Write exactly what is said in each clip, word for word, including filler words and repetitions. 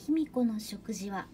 卑弥呼の食事は。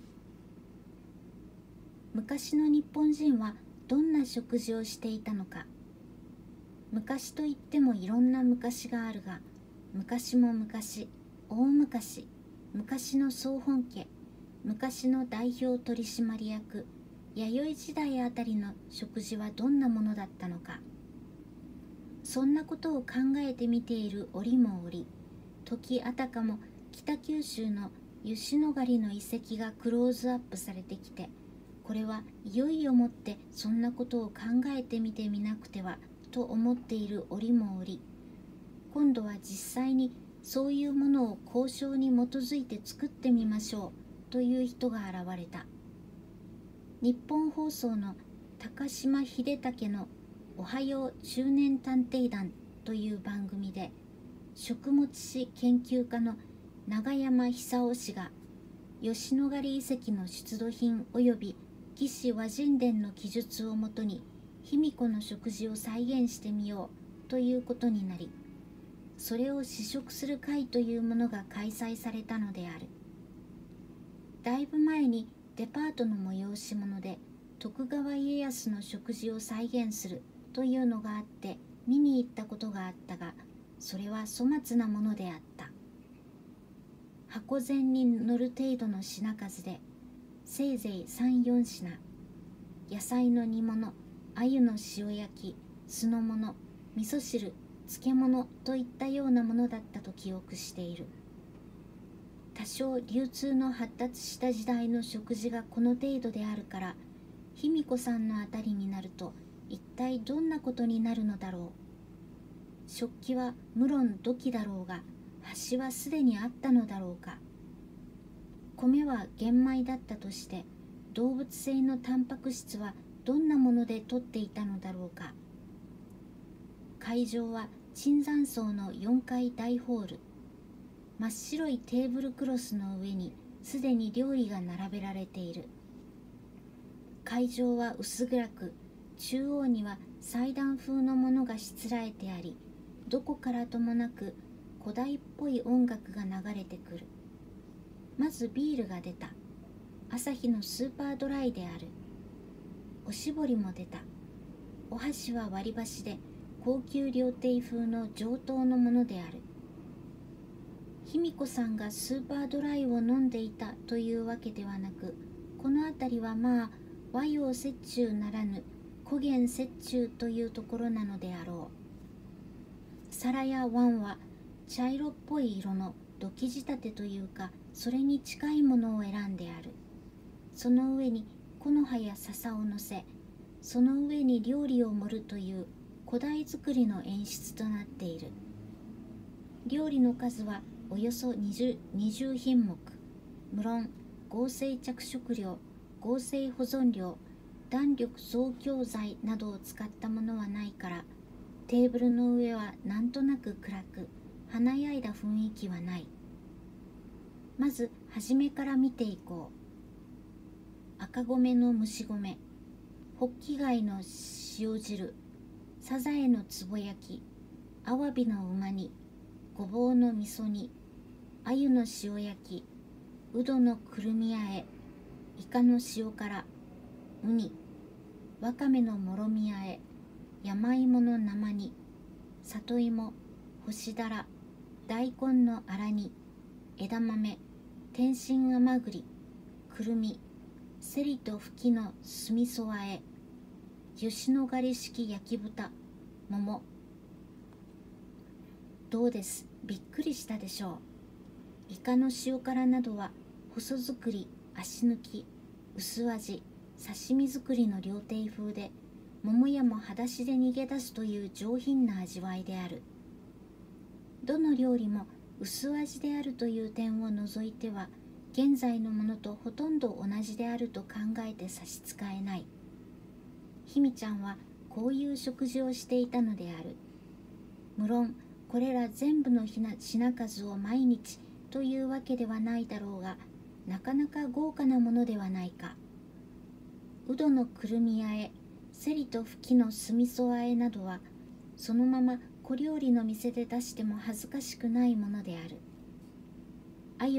昔の日本人はどんな食事をしていたのか。昔といってもいろんな昔があるが、昔も昔、大昔、昔の総本家、昔の代表取締役、弥生時代あたりの食事はどんなものだったのか。そんなことを考えてみている折も折、時あたかも北九州の吉野ヶ里の遺跡がクローズアップされてきて、これはいよいよもってそんなことを考えてみてみなくてはと思っている折も折、今度は実際にそういうものを交渉に基づいて作ってみましょうという人が現れた。日本放送の高島秀武のおはよう中年探偵団という番組で、食物史研究家の永山久夫氏が吉野ヶ里遺跡の出土品及び魏志倭人伝の記述をもとに卑弥呼の食事を再現してみようということになり、それを試食する会というものが開催されたのである。だいぶ前にデパートの催し物で徳川家康の食事を再現するというのがあって見に行ったことがあったが、それは粗末なものであった。箱膳に乗る程度の品数でせいぜいさん、よん品、野菜の煮物、鮎の塩焼き、酢の物、味噌汁、漬物といったようなものだったと記憶している。多少流通の発達した時代の食事がこの程度であるから、卑弥呼さんのあたりになると一体どんなことになるのだろう。食器は無論土器だろうが、端はすでにあったのだろうか。米は玄米だったとして、動物性のタンパク質はどんなもので取っていたのだろうか。会場は椿山荘のよんかい大ホール。真っ白いテーブルクロスの上にすでに料理が並べられている。会場は薄暗く、中央には祭壇風のものがしつらえてあり、どこからともなく古代っぽい音楽が流れてくる。まずビールが出た。朝日のスーパードライである。おしぼりも出た。お箸は割り箸で高級料亭風の上等のものである。卑弥呼さんがスーパードライを飲んでいたというわけではなく、この辺りはまあ和洋折衷ならぬ古元折衷というところなのであろう。皿や碗は茶色っぽい色の土器仕立てというか、それに近いものを選んである。その上に木の葉や笹を乗せ、その上に料理を盛るという古代作りの演出となっている。料理の数はおよそ 20, 20品目。無論合成着色料、合成保存料、弾力増強剤などを使ったものはないから、テーブルの上はなんとなく暗く、華やいだ雰囲気はない。まず初めから見ていこう。赤米の蒸し米、ホッキ貝の塩汁、サザエのつぼ焼き、アワビのうま煮、ごぼうの味噌煮、鮎の塩焼き、うどのくるみあえ、イカの塩辛、ウニ、わかめのもろみあえ、山芋の生煮、里芋、干しだら、大根のあら煮、枝豆、天津甘栗、くるみ、セリとフキの酢味噌あえ、吉野ヶ里式焼き豚、桃。どうです、びっくりしたでしょう。イカの塩辛などは細作り、足抜き、薄味、刺身作りの料亭風で、桃屋も裸足で逃げ出すという上品な味わいである。どの料理も薄味であるという点を除いては、現在のものとほとんど同じであると考えて差し支えない。ひみちゃんはこういう食事をしていたのである。無論これら全部の品数を毎日というわけではないだろうが、なかなか豪華なものではないか。うどのくるみあえ、セリとフキの酢味噌あえなどは、そのまま小料理の店で出しても恥ずかしくないものである。鮎は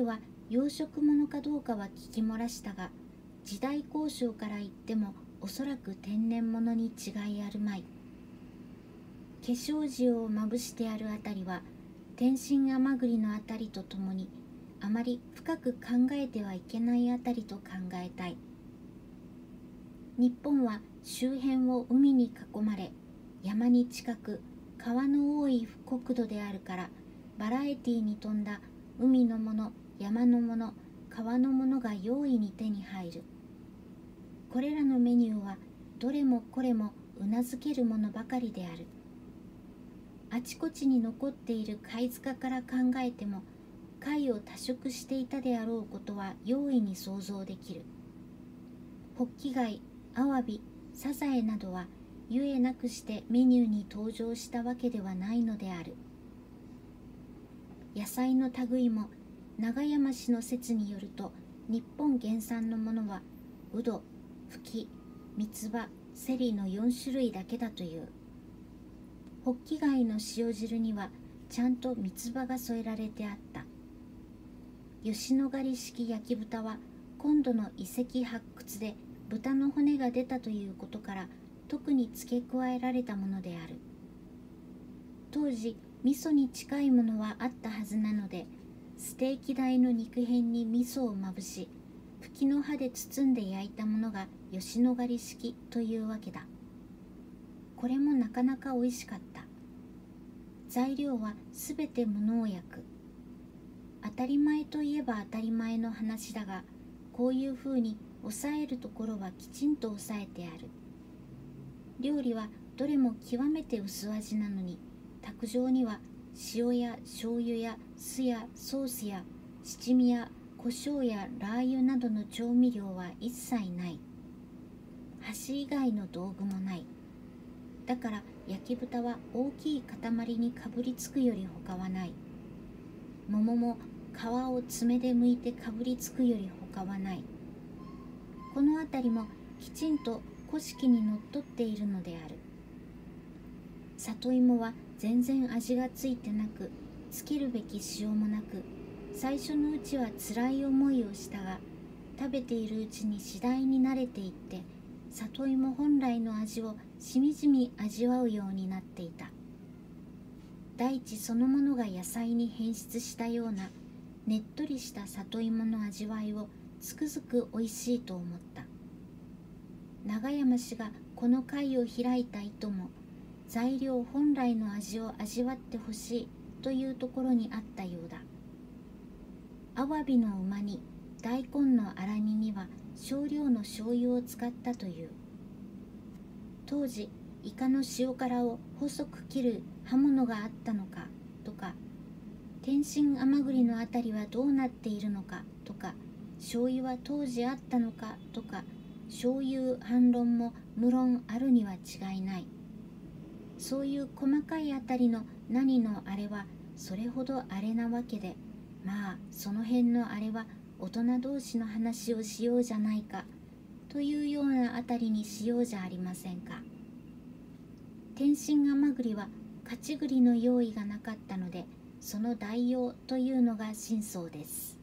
養殖物かどうかは聞き漏らしたが、時代交渉から言ってもおそらく天然物に違いあるまい。化粧塩をまぶしてあるあたりは天津甘栗のあたりとともにあまり深く考えてはいけないあたりと考えたい。日本は周辺を海に囲まれ、山に近く川の多い国土であるから、バラエティに富んだ海のもの、山のもの、川のものが容易に手に入る。これらのメニューはどれもこれもうなずけるものばかりである。あちこちに残っている貝塚から考えても、貝を多食していたであろうことは容易に想像できる。ホッキ貝、アワビ、サザエなどはゆえなくしてメニューに登場したわけではないのである。野菜の類も永山氏の説によると、日本原産のものはうど、ふき、三つ葉、セリのよん種類だけだという。ホッキ貝の塩汁にはちゃんと三つ葉が添えられてあった。吉野ヶ里式焼き豚は今度の遺跡発掘で豚の骨が出たということから特に付け加えられたものである。当時味噌に近いものはあったはずなので、ステーキ台の肉片に味噌をまぶし、茎の葉で包んで焼いたものが吉野ヶ里式というわけだ。これもなかなかおいしかった。材料はすべて無農薬。当たり前といえば当たり前の話だが、こういうふうに抑えるところはきちんと抑えてある。料理はどれも極めて薄味なのに、卓上には塩や醤油や酢やソースや七味や胡椒やラー油などの調味料は一切ない。箸以外の道具もない。だから焼き豚は大きい塊にかぶりつくより他はない。桃も皮を爪で剥いてかぶりつくより他はない。このあたりもきちんと古式にのっとっているのである。里芋は全然味がついてなく、つけるべき塩もなく、最初のうちはつらい思いをしたが、食べているうちに次第に慣れていって、里芋本来の味をしみじみ味わうようになっていた。大地そのものが野菜に変質したようなねっとりした里芋の味わいをつくづくおいしいと思った。永山氏がこの会を開いた意図も、材料本来の味を味わってほしいというところにあったようだ。アワビのうま煮、大根の粗煮には少量の醤油を使ったという。当時イカの塩辛を細く切る刃物があったのかとか、天津甘栗のあたりはどうなっているのかとか、醤油は当時あったのかとか、醤油反論も無論あるには違いない。そういう細かいあたりの何のあれはそれほどあれなわけで、まあその辺のあれは大人同士の話をしようじゃないかというようなあたりにしようじゃありませんか。天津甘栗は勝ち栗の用意がなかったので、その代用というのが真相です。